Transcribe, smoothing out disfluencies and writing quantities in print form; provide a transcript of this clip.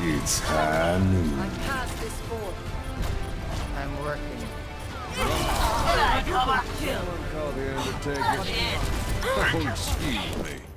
It's high noon. I passed this fort. I'm working. Overkill. Call the Undertaker. Oh, excuse me.